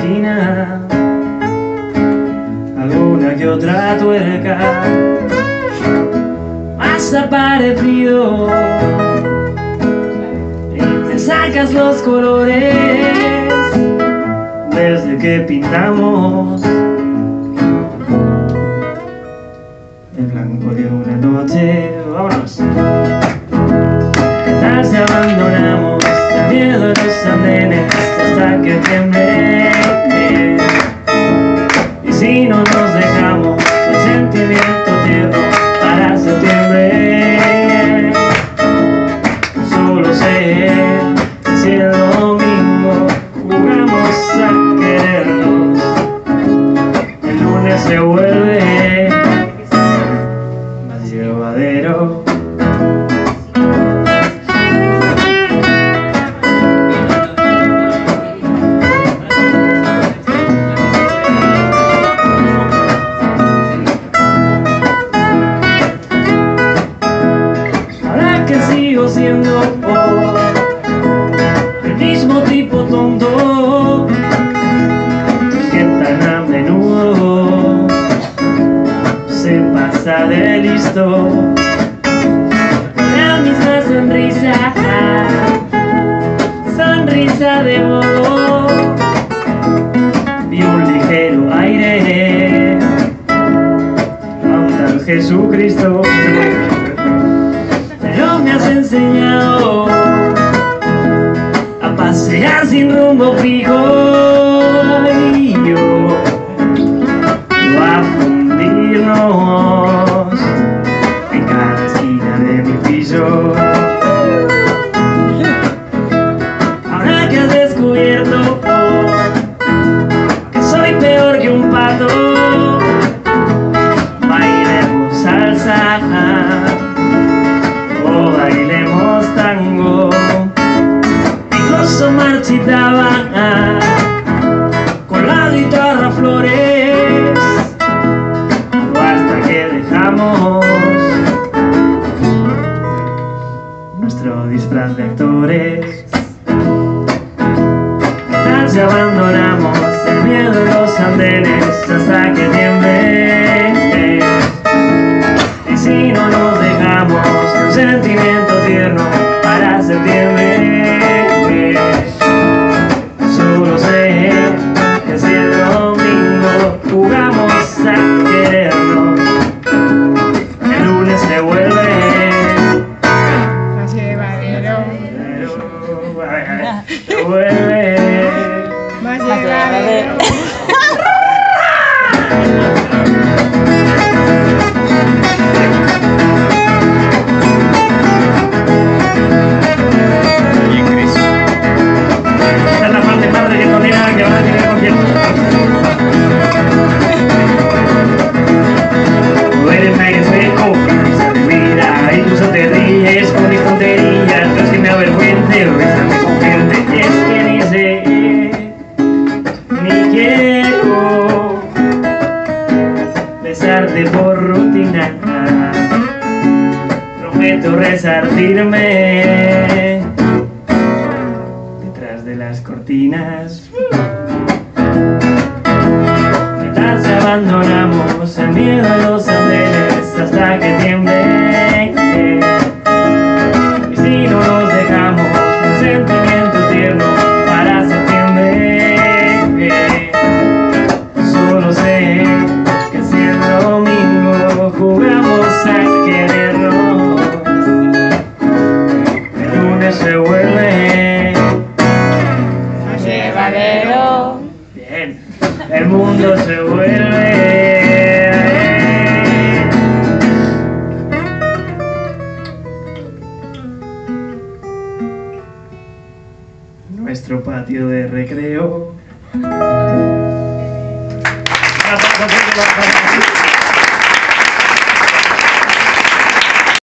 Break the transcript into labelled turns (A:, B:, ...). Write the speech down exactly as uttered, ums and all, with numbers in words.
A: esquina, alguna que otra tuerca, has aparecido y me sacas los colores desde que pintamos el blanco de una noche. Vámonos. ¿Qué tal si abandonamos el miedo de los andenes hasta que tiemble? Y si no nos dejamos el sentimiento tierno para septiembre. Solo sé que si el domingo jugamos a querernos, el lunes se vuelve más llevadero. Siendo oh, el mismo tipo tonto que tan a menudo se pasa de listo. La misma sonrisa, sonrisa de modo y un ligero aire a un tal Jesucristo. Pero me has enseñado a pasear sin rumbo fijo y yo a fundirnos en cada esquina de mi piso. Ahora que has descubierto que soy peor que un pato, bailemos salsa o bailemos tango. Incluso marchitaba con la guitarra flores, o hasta que dejamos nuestro disfraz de actores. ¿Qué tal si abandonamos el miedo de los andenes hasta que tiemble? Y si no nos dejamos un sentimiento tierno para septiembre. Solo sé que si el domingo jugamos a querernos, el lunes se vuelve
B: más llevadero.
A: Se vuelve
B: Más llevadero. besarte por rutina, prometo rezar firme detrás de las cortinas. ¿Qué tal si abandonamos el miedo a los andenes hasta que tiemble? Y si no nos dejamos un sentimiento tierno para septiembre. Solo sé que si el domingo jugamos a querernos, el lunes se vuelve Más llevadero.
A: bien, el mundo se vuelve nuestro patio de recreo.